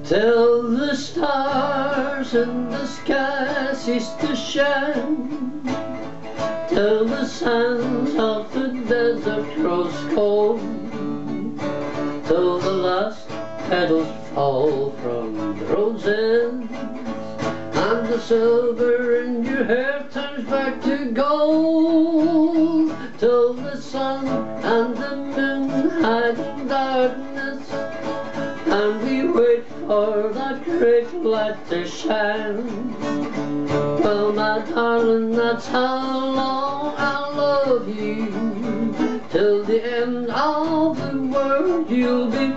till the stars in the sky cease to shine, till the sands of the desert grows cold, till the last petals fall from the roses, and the silver in your hair turns back to gold, till the sun and the moon hide in darkness, and we wait for that great light to shine. Well, my darling, that's how long I'll love you, till the end of the world you'll be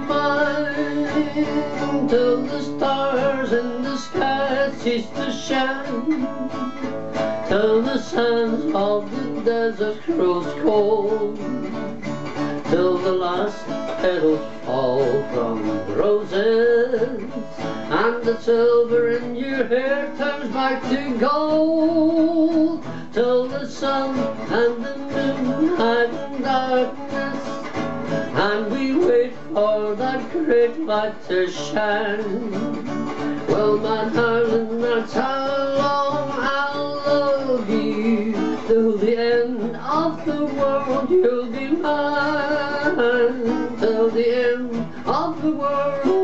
mine, till the stars in the sky cease to shine, till the sands of the desert grows cold, till the last petals fall from the roses, and the silver in your hair turns back to gold, till the sun and the moon hide in darkness, and we wait for that great light to shine. Well, my darling, that's how long I'll love you, till the end of the world you'll be mine, till the end of the world